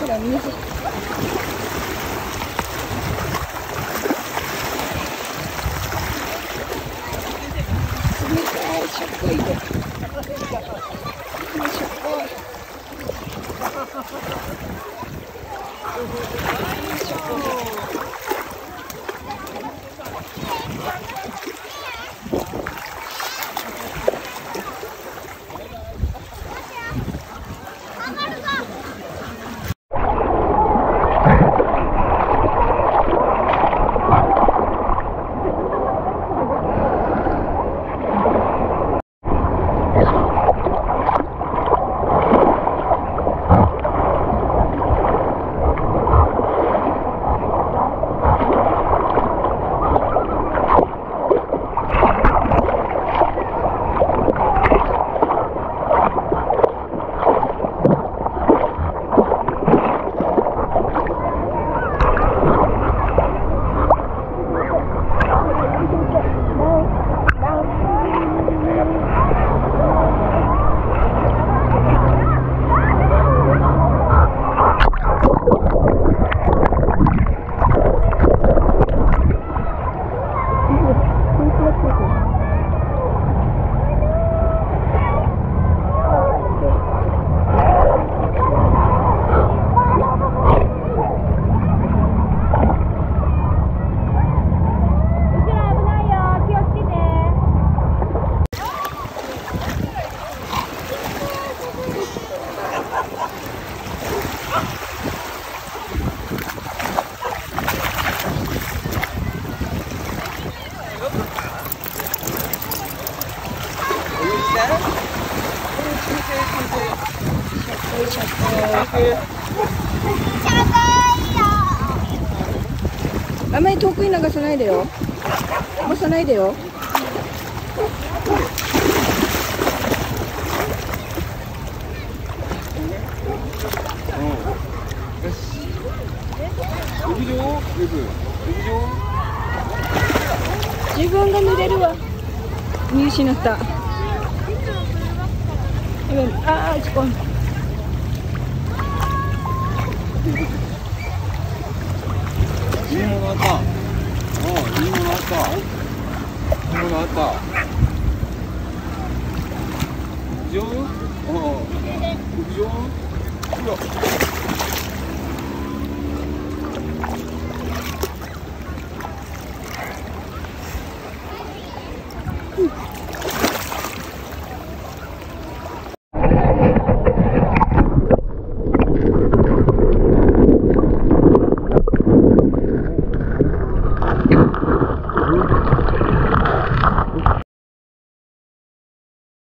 ら水。冷たいしょっぱいで。よいしょ。あまり遠くに流さないでよ。押さないでよ。自分が濡れるわ。見失った。ああ、落ち込んだ。 いいものあった。いいものあった。いいものあった。上？上？